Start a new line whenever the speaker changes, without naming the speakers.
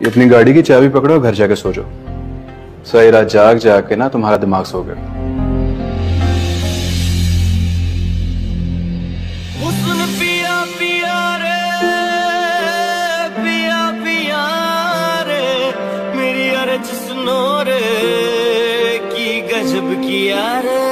ये अपनी गाड़ी की चाबी पकड़ो, घर जाके सो जाओ। सारी रात जाग जाग के ना तुम्हारा दिमाग सो गया।
पिया पिया रे, पिया पिया रे, मेरी अर्ज सुनो रे, की गजब किया रे।